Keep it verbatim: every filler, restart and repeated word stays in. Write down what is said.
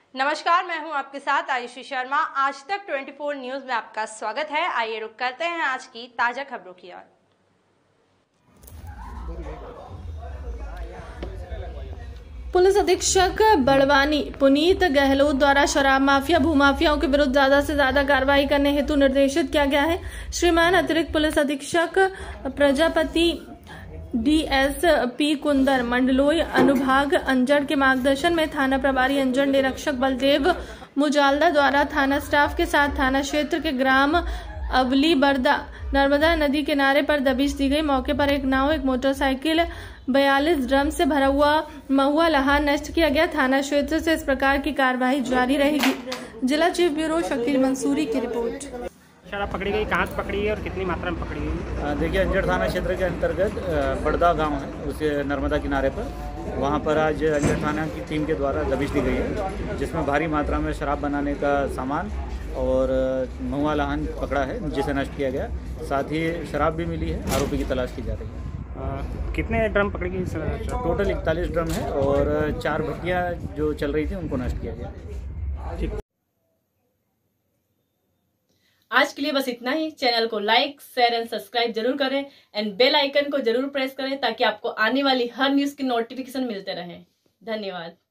नमस्कार, मैं हूं आपके साथ आयुषी शर्मा। आज तक चौबीस न्यूज में आपका स्वागत है। आइए रुक करते हैं आज की ताजा खबरों की ओर। पुलिस अधीक्षक बड़वानी पुनीत गहलोत द्वारा शराब माफिया भूमाफियाओं के विरुद्ध ज्यादा से ज्यादा कार्रवाई करने हेतु निर्देशित किया गया है। श्रीमान अतिरिक्त पुलिस अधीक्षक प्रजापति डीएसपी कुंदर मंडलोई अनुभाग अंजड़ के मार्गदर्शन में थाना प्रभारी अंजड़ निरीक्षक बलदेव मुजालदा द्वारा थाना स्टाफ के साथ थाना क्षेत्र के ग्राम अवली बरदा नर्मदा नदी किनारे पर दबिश दी गई। मौके पर एक नाव, एक मोटरसाइकिल, बयालीस ड्रम से भरा हुआ महुआ लहान नष्ट किया गया। थाना क्षेत्र से इस प्रकार की कार्यवाही जारी रहेगी। जिला चीफ ब्यूरो शकील मंसूरी की रिपोर्ट। शराब पकड़ी गई, कहाँ से पकड़ी है और कितनी मात्रा में पकड़ी गई? देखिए, अंजड़ थाना क्षेत्र के अंतर्गत बड़दा गांव है, उसे नर्मदा किनारे पर, वहां पर आज अंजड़ थाना की टीम के द्वारा दबिश दी गई है, जिसमें भारी मात्रा में शराब बनाने का सामान और महुआ लहान पकड़ा है, जिसे नष्ट किया गया। साथ ही शराब भी मिली है। आरोपी की तलाश की जा रही है। आ, कितने ड्रम पकड़ी गई? टोटल इकतालीस ड्रम है और चार भट्टियाँ जो चल रही थी उनको नष्ट किया गया। ठीक। आज के लिए बस इतना ही। चैनल को लाइक, शेयर एंड सब्सक्राइब जरूर करें एंड बेल आइकन को जरूर प्रेस करें ताकि आपको आने वाली हर न्यूज की नोटिफिकेशन मिलते रहे। धन्यवाद।